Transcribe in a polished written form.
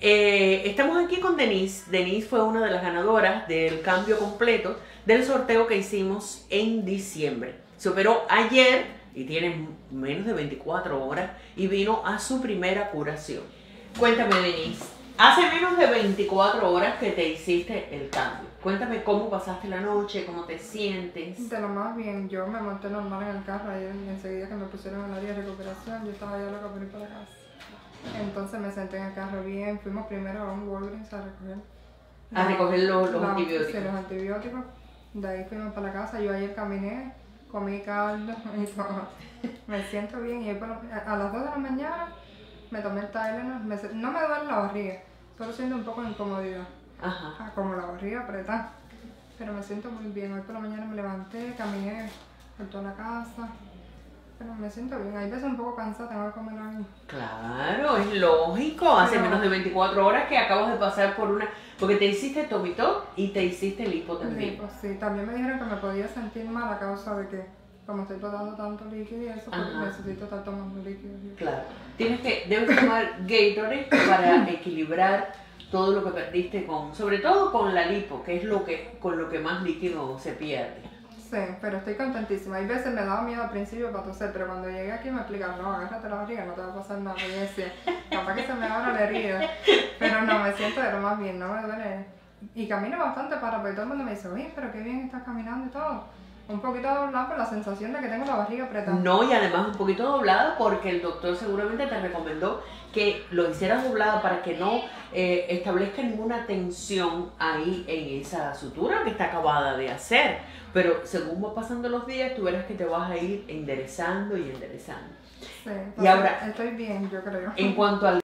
Estamos aquí con Denise. Denise fue una de las ganadoras del cambio completo del sorteo que hicimos en diciembre. Se operó ayer y tiene menos de 24 horas y vino a su primera curación. Cuéntame, Denise, hace menos de 24 horas que te hiciste el cambio. Cuéntame cómo pasaste la noche, cómo te sientes. De lo más bien, yo me monté normal en el carro ayer y enseguida que me pusieron en el área de recuperación, yo estaba ya loca por ir para casa. Entonces me senté en el carro bien, fuimos primero a un Walgreens a recoger los antibióticos. Sí, los antibióticos. De ahí fuimos para la casa, yo ayer caminé, comí caldo y todo. Me siento bien y a las 2 de la mañana me tomé el Tylenol, no me duele la barriga, solo siento un poco de incomodidad. Ajá. Como la barriga apretada, pero me siento muy bien. Hoy por la mañana me levanté, caminé por toda la casa, pero me siento bien. Hay veces un poco cansada, tengo que comer algo. Claro, es lógico. Hace menos de 24 horas que acabas de pasar por una... Porque te hiciste Tomitol y te hiciste lipo también. Lipo, sí. También me dijeron que me podía sentir mal a causa de que, como estoy botando tanto líquido y eso, pues necesito estar tomando líquido. Claro. Debes tomar Gatorade para equilibrar todo lo que perdiste sobre todo con la lipo, que es con lo que más líquido se pierde. Sí, pero estoy contentísima. Hay veces me daba miedo al principio para toser, pero cuando llegué aquí me explicaron, no, agárrate la barriga, no te va a pasar nada. Y yo decía, capaz que se me abra la herida, pero no, me siento de lo más bien, no me duele. Y camino bastante porque todo el mundo me dice, oye, pero qué bien estás caminando y todo. Un poquito doblado por la sensación de que tengo la barriga apretada. No, y además un poquito doblada porque el doctor seguramente te recomendó que lo hicieras doblada para que no establezca ninguna tensión ahí en esa sutura que está acabada de hacer. Pero según va pasando los días, tú verás que te vas a ir enderezando y enderezando. Sí, y ahora, estoy bien, yo creo. En cuanto al